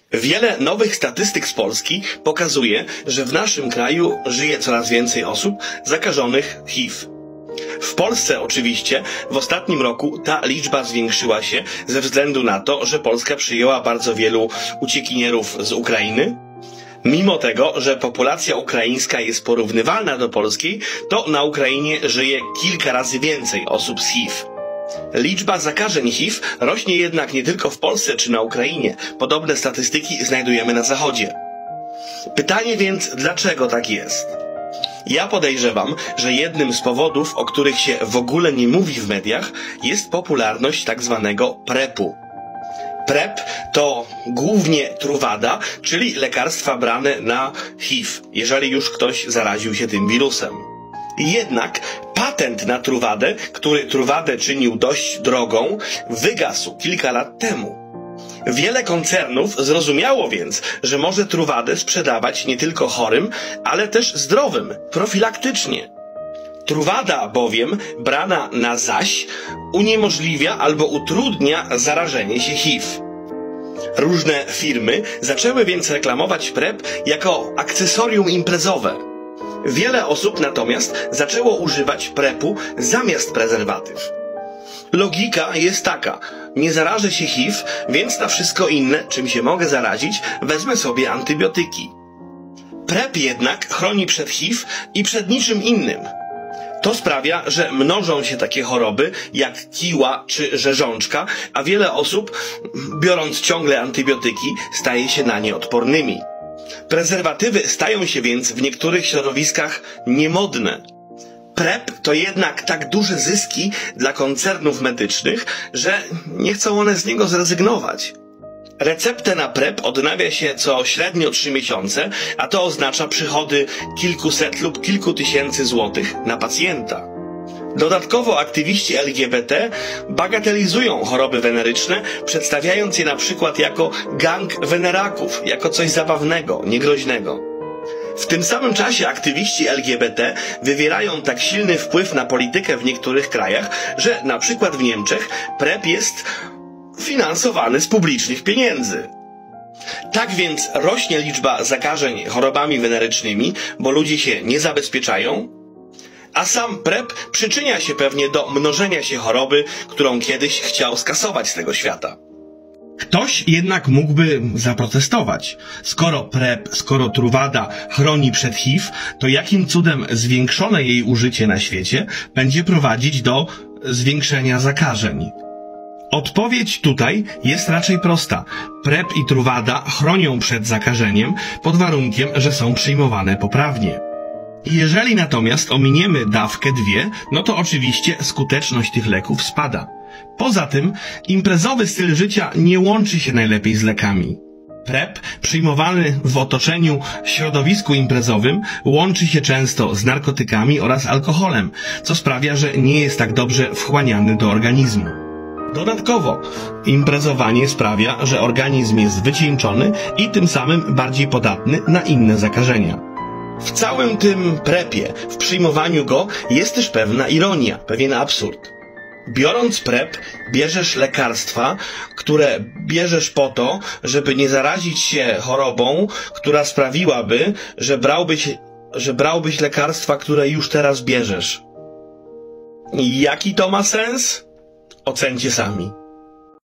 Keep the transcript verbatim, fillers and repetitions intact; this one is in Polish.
Wiele nowych statystyk z Polski pokazuje, że w naszym kraju żyje coraz więcej osób zakażonych H I V. W Polsce oczywiście w ostatnim roku ta liczba zwiększyła się ze względu na to, że Polska przyjęła bardzo wielu uciekinierów z Ukrainy. Mimo tego, że populacja ukraińska jest porównywalna do polskiej, to na Ukrainie żyje kilka razy więcej osób z H I V. Liczba zakażeń H I V rośnie jednak nie tylko w Polsce czy na Ukrainie. Podobne statystyki znajdujemy na Zachodzie. Pytanie więc, dlaczego tak jest? Ja podejrzewam, że jednym z powodów, o których się w ogóle nie mówi w mediach, jest popularność tak zwanego prepu. Prep to głównie truwada, czyli lekarstwa brane na H I V, jeżeli już ktoś zaraził się tym wirusem. Jednak patent na truwadę, który truwadę czynił dość drogą, wygasł kilka lat temu. Wiele koncernów zrozumiało więc, że może truwadę sprzedawać nie tylko chorym, ale też zdrowym, profilaktycznie. Truwada bowiem, brana na zaś, uniemożliwia albo utrudnia zarażenie się H I V. Różne firmy zaczęły więc reklamować PrEP jako akcesorium imprezowe. Wiele osób natomiast zaczęło używać prepu zamiast prezerwatyw. Logika jest taka: nie zarażę się H I V, więc na wszystko inne, czym się mogę zarazić, wezmę sobie antybiotyki. Prep jednak chroni przed H I V i przed niczym innym. To sprawia, że mnożą się takie choroby jak kiła czy rzeżączka, a wiele osób, biorąc ciągle antybiotyki, staje się na nie odpornymi. Prezerwatywy stają się więc w niektórych środowiskach niemodne. Prep to jednak tak duże zyski dla koncernów medycznych, że nie chcą one z niego zrezygnować. Receptę na Prep odnawia się co średnio trzy miesiące, a to oznacza przychody kilkuset lub kilku tysięcy złotych na pacjenta. Dodatkowo aktywiści L G B T bagatelizują choroby weneryczne, przedstawiając je na przykład jako gang weneraków, jako coś zabawnego, niegroźnego. W tym samym czasie aktywiści L G B T wywierają tak silny wpływ na politykę w niektórych krajach, że na przykład w Niemczech Prep jest finansowany z publicznych pieniędzy. Tak więc rośnie liczba zakażeń chorobami wenerycznymi, bo ludzie się nie zabezpieczają, a sam Prep przyczynia się pewnie do mnożenia się choroby, którą kiedyś chciał skasować z tego świata. Ktoś jednak mógłby zaprotestować. Skoro Prep, skoro truwada chroni przed H I V, to jakim cudem zwiększone jej użycie na świecie będzie prowadzić do zwiększenia zakażeń? Odpowiedź tutaj jest raczej prosta. Prep i truwada chronią przed zakażeniem pod warunkiem, że są przyjmowane poprawnie. Jeżeli natomiast ominiemy dawkę dwie, no to oczywiście skuteczność tych leków spada. Poza tym imprezowy styl życia nie łączy się najlepiej z lekami. Prep, przyjmowany w otoczeniu środowisku imprezowym, łączy się często z narkotykami oraz alkoholem, co sprawia, że nie jest tak dobrze wchłaniany do organizmu. Dodatkowo, imprezowanie sprawia, że organizm jest wycieńczony i tym samym bardziej podatny na inne zakażenia. W całym tym prepie, w przyjmowaniu go, jest też pewna ironia, pewien absurd. Biorąc prep, bierzesz lekarstwa, które bierzesz po to, żeby nie zarazić się chorobą, która sprawiłaby, że brałbyś, że brałbyś lekarstwa, które już teraz bierzesz. Jaki to ma sens? Ocencie sami.